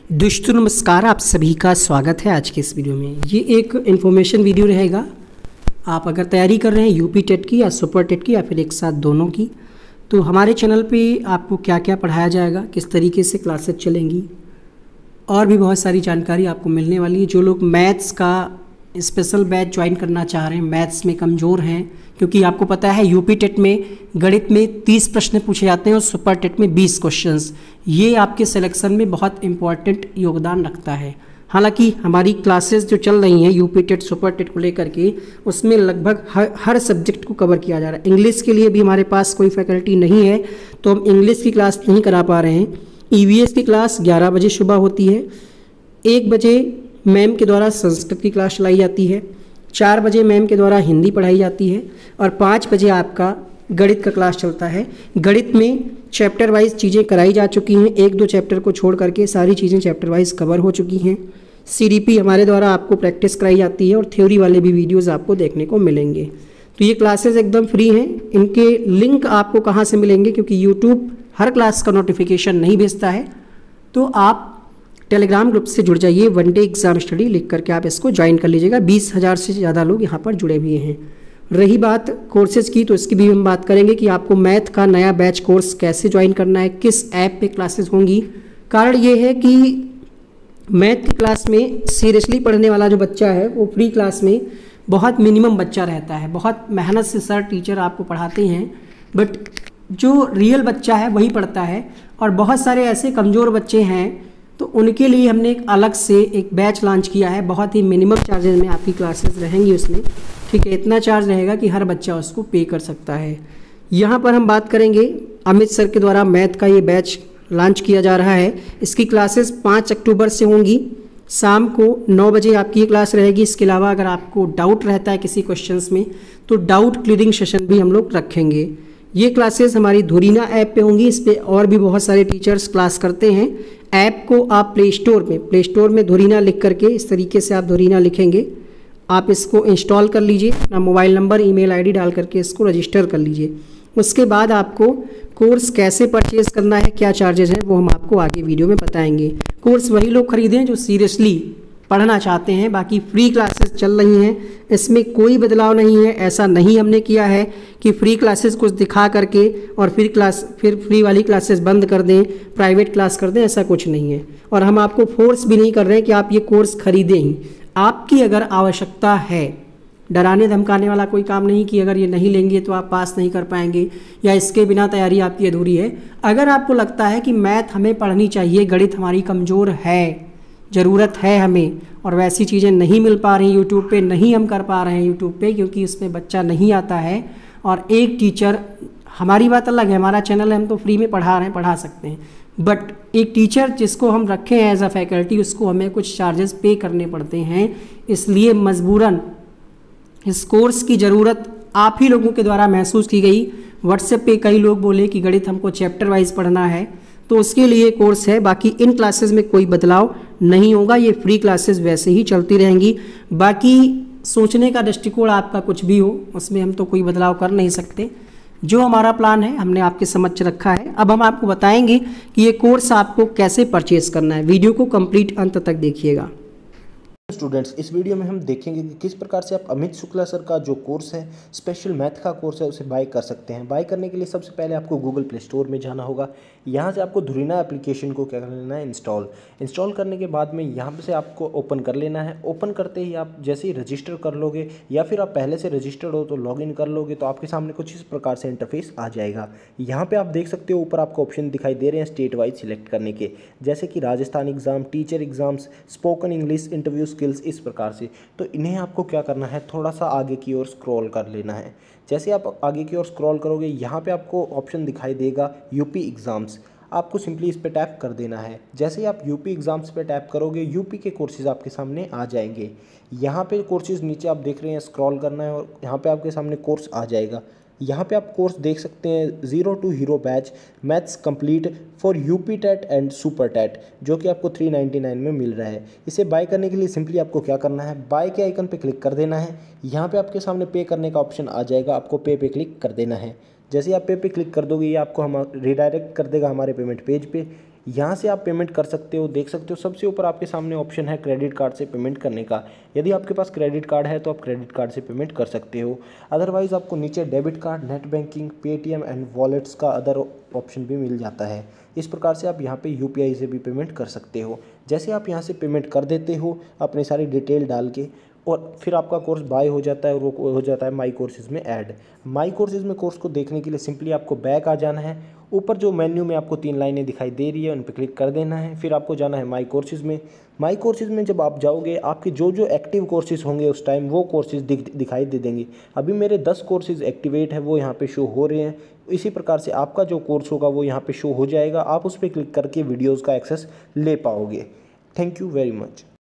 दोस्तों नमस्कार, आप सभी का स्वागत है आज के इस वीडियो में। ये एक इन्फॉर्मेशन वीडियो रहेगा। आप अगर तैयारी कर रहे हैं यूपी टेट की या सुपर टेट की या फिर एक साथ दोनों की, तो हमारे चैनल पे आपको क्या क्या पढ़ाया जाएगा, किस तरीके से क्लासेस चलेंगी और भी बहुत सारी जानकारी आपको मिलने वाली है। जो लोग मैथ्स का स्पेशल बैच ज्वाइन करना चाह रहे हैं, मैथ्स में कमज़ोर हैं, क्योंकि आपको पता है यूपी टेट में गणित में 30 प्रश्न पूछे जाते हैं और सुपर टेट में 20 क्वेश्चंस। ये आपके सिलेक्शन में बहुत इंपॉर्टेंट योगदान रखता है। हालांकि हमारी क्लासेस जो चल रही हैं यूपी टेट सुपर टेट को लेकर के, उसमें लगभग हर सब्जेक्ट को कवर किया जा रहा है। इंग्लिश के लिए भी हमारे पास कोई फैकल्टी नहीं है, तो हम इंग्लिश की क्लास नहीं करा पा रहे हैं। ईवीएस की क्लास 11 बजे सुबह होती है, 1 बजे मैम के द्वारा संस्कृत की क्लास चलाई जाती है, 4 बजे मैम के द्वारा हिंदी पढ़ाई जाती है और 5 बजे आपका गणित का क्लास चलता है। गणित में चैप्टर वाइज चीज़ें कराई जा चुकी हैं, 1-2 चैप्टर को छोड़ करके सारी चीज़ें चैप्टर वाइज कवर हो चुकी हैं। सीडीपी हमारे द्वारा आपको प्रैक्टिस कराई जाती है और थ्योरी वाले भी वीडियोज़ आपको देखने को मिलेंगे। तो ये क्लासेस एकदम फ्री हैं। इनके लिंक आपको कहाँ से मिलेंगे, क्योंकि यूट्यूब हर क्लास का नोटिफिकेशन नहीं भेजता है, तो आप टेलीग्राम ग्रुप से जुड़ जाइए। 1 डे एग्जाम स्टडी लिख करके आप इसको ज्वाइन कर लीजिएगा। 20,000 से ज़्यादा लोग यहाँ पर जुड़े हुए हैं। रही बात कोर्सेज की, तो इसकी भी हम बात करेंगे कि आपको मैथ का नया बैच कोर्स कैसे ज्वाइन करना है, किस ऐप पे क्लासेस होंगी। कारण ये है कि मैथ की क्लास में सीरियसली पढ़ने वाला जो बच्चा है वो फ्री क्लास में बहुत मिनिमम बच्चा रहता है। बहुत मेहनत से सर टीचर आपको पढ़ाते हैं, बट जो रियल बच्चा है वही पढ़ता है। और बहुत सारे ऐसे कमज़ोर बच्चे हैं, तो उनके लिए हमने एक अलग से एक बैच लॉन्च किया है। बहुत ही मिनिमम चार्जेस में आपकी क्लासेस रहेंगी उसमें, ठीक है। इतना चार्ज रहेगा कि हर बच्चा उसको पे कर सकता है। यहाँ पर हम बात करेंगे, अमित सर के द्वारा मैथ का ये बैच लॉन्च किया जा रहा है। इसकी क्लासेस 5 अक्टूबर से होंगी। शाम को 9 बजे आपकी ये क्लास रहेगी। इसके अलावा अगर आपको डाउट रहता है किसी क्वेश्चंस में, तो डाउट क्लियरिंग सेशन भी हम लोग रखेंगे। ये क्लासेस हमारी धुरीना ऐप पे होंगी। इस पर और भी बहुत सारे टीचर्स क्लास करते हैं। ऐप को आप प्ले स्टोर में धुरीना लिख करके, इस तरीके से आप धुरीना लिखेंगे, आप इसको इंस्टॉल कर लीजिए। अपना मोबाइल नंबर, ईमेल आईडी डाल करके इसको रजिस्टर कर लीजिए। उसके बाद आपको कोर्स कैसे परचेज़ करना है, क्या चार्जेस हैं, वो हम आपको आगे वीडियो में बताएंगे। कोर्स वही लोग खरीदें जो सीरियसली पढ़ना चाहते हैं। बाकी फ्री क्लासेस चल रही हैं, इसमें कोई बदलाव नहीं है। ऐसा नहीं हमने किया है कि फ्री क्लासेस कुछ दिखा करके और फिर फ्री वाली क्लासेस बंद कर दें, प्राइवेट क्लास कर दें, ऐसा कुछ नहीं है। और हम आपको फोर्स भी नहीं कर रहे हैं कि आप ये कोर्स खरीदें ही। आपकी अगर आवश्यकता है, डराने धमकाने वाला कोई काम नहीं कि अगर ये नहीं लेंगे तो आप पास नहीं कर पाएंगे या इसके बिना तैयारी आपकी अधूरी है। अगर आपको लगता है कि मैथ हमें पढ़नी चाहिए, गणित हमारी कमज़ोर है, ज़रूरत है हमें, और वैसी चीज़ें नहीं मिल पा रही यूट्यूब पे, नहीं हम कर पा रहे हैं यूट्यूब पे क्योंकि इसमें बच्चा नहीं आता है और एक टीचर, हमारी बात अलग है, हमारा चैनल है, हम तो फ्री में पढ़ा रहे हैं, पढ़ा सकते हैं, बट एक टीचर जिसको हम रखे हैं एज अ फैकल्टी, उसको हमें कुछ चार्जेस पे करने पड़ते हैं। इसलिए मजबूरन इस कोर्स की ज़रूरत आप ही लोगों के द्वारा महसूस की गई। व्हाट्सएप पे कई लोग बोले कि गणित हमको चैप्टर वाइज पढ़ना है, तो उसके लिए कोर्स है। बाकी इन क्लासेस में कोई बदलाव नहीं होगा, ये फ्री क्लासेस वैसे ही चलती रहेंगी। बाकी सोचने का दृष्टिकोण आपका कुछ भी हो, उसमें हम तो कोई बदलाव कर नहीं सकते। जो हमारा प्लान है हमने आपके समक्ष रखा है। अब हम आपको बताएंगे कि ये कोर्स आपको कैसे परचेज करना है। वीडियो को कंप्लीट अंत तक देखिएगा। स्टूडेंट्स, इस वीडियो में हम देखेंगे कि किस प्रकार से आप अमित शुक्ला सर का जो कोर्स है, स्पेशल मैथ का कोर्स है, उसे बाय कर सकते हैं। बाय करने के लिए सबसे पहले आपको गूगल प्ले स्टोर में जाना होगा। यहाँ से आपको धुरीना एप्लीकेशन को क्या कर लेना है, इंस्टॉल करने के बाद में यहाँ से आपको ओपन कर लेना है। ओपन करते ही आप जैसे ही रजिस्टर कर लोगे या फिर आप पहले से रजिस्टर्ड हो तो लॉगिन कर लोगे, तो आपके सामने कुछ इस प्रकार से इंटरफेस आ जाएगा। यहाँ पर आप देख सकते हो ऊपर आपको ऑप्शन दिखाई दे रहे हैं स्टेट वाइज सिलेक्ट करने के, जैसे कि Rajasthan exam, teacher exams, spoken English, interview skills, इस प्रकार से। तो इन्हें आपको क्या करना है, थोड़ा सा आगे की ओर स्क्रॉल कर लेना है। जैसे आप आगे की ओर स्क्रॉल करोगे, यहाँ पे आपको ऑप्शन दिखाई देगा यूपी एग्ज़ाम्स, आपको सिंपली इस पे टैप कर देना है। जैसे ही आप यूपी एग्ज़ाम्स पे टैप करोगे, यूपी के कोर्सेज़ आपके सामने आ जाएंगे। यहाँ पे कोर्सेज़ नीचे आप देख रहे हैं, स्क्रॉल करना है और यहाँ पे आपके सामने कोर्स आ जाएगा। यहाँ पे आप कोर्स देख सकते हैं, 0 to hero batch maths complete for UP TET and super TET, जो कि आपको 399 में मिल रहा है। इसे बाय करने के लिए सिंपली आपको क्या करना है, बाय के आइकन पे क्लिक कर देना है। यहाँ पे आपके सामने पे करने का ऑप्शन आ जाएगा, आपको पे पे क्लिक कर देना है। जैसे आप पे क्लिक कर दोगे, ये आपको हम रिडायरेक्ट कर देगा हमारे पेमेंट पेज पे। यहाँ से आप पेमेंट कर सकते हो। देख सकते हो सबसे ऊपर आपके सामने ऑप्शन है क्रेडिट कार्ड से पेमेंट करने का। यदि आपके पास क्रेडिट कार्ड है तो आप क्रेडिट कार्ड से पेमेंट कर सकते हो। अदरवाइज़ आपको नीचे debit card, net banking, Paytm and wallets का अदर ऑप्शन भी मिल जाता है। इस प्रकार से आप यहाँ पे यूपीआई से भी पेमेंट कर सकते हो। जैसे आप यहाँ से पेमेंट कर देते हो अपनी सारी डिटेल डाल के, और फिर आपका कोर्स बाय हो जाता है और वो हो जाता है माई कोर्सेज़ में ऐड। माई कोर्सेज़ में कोर्स को देखने के लिए सिंपली आपको बैक आ जाना है। ऊपर जो मेन्यू में आपको 3 लाइनें दिखाई दे रही है उन पर क्लिक कर देना है। फिर आपको जाना है माई कोर्सेज़ में। माई कोर्सेज़ में जब आप जाओगे आपके जो जो एक्टिव कोर्सेज़ होंगे उस टाइम वो कोर्सेज़ दिखाई दे देंगे। अभी मेरे 10 कोर्सेज़ एक्टिवेट है, वो यहाँ पे शो हो रहे हैं। इसी प्रकार से आपका जो कोर्स होगा वो यहाँ पे शो हो जाएगा। आप उस पर क्लिक करके वीडियोज़ का एक्सेस ले पाओगे। Thank you very much.